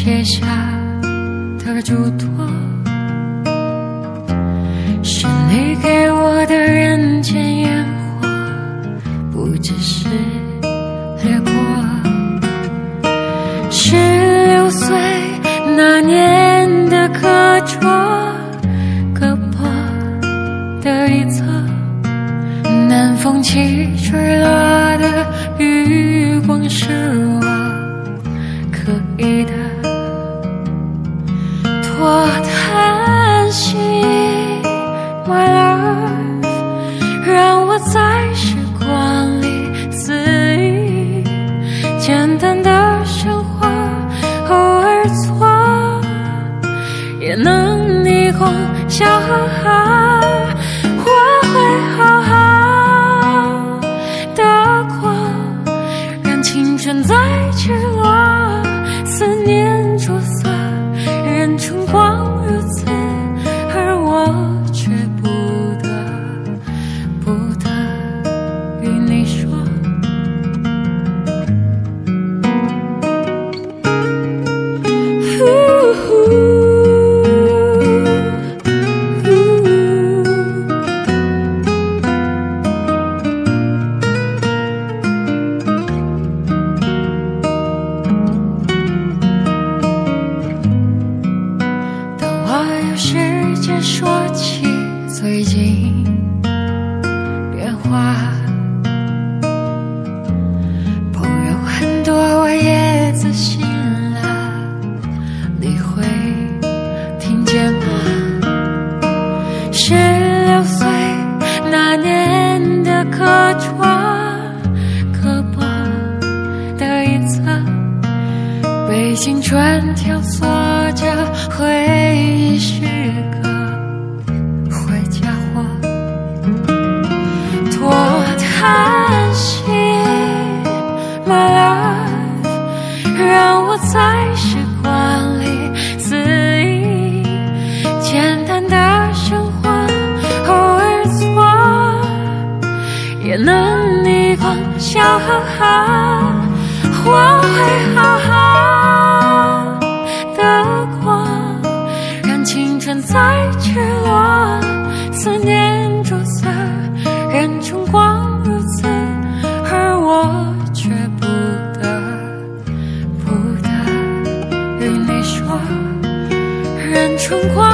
写下的嘱托，是你给我的人间烟火，不只是掠过。16岁那年的课桌，胳膊的一侧，南风起吹落的余光，是我刻意的多叹息。My love， 让我在时光里肆意，简单的生活偶尔错，也能逆光笑哈。我会好好的过，让青春再赤裸，思念着色，任春光如此，而我却不得与你说。时间说起最近变化，朋友很多，我也自信了，你会听见吗？16岁那年的课桌，胳膊的一侧，被青春挑唆着回忆是个坏家伙，多叹息。My love， 让我在时光里肆意，简单的生活偶尔错，也能逆光笑哈哈。我会好好的过，让青春再赤裸，思念着色，任春光如此，而我却不得与你说，任春光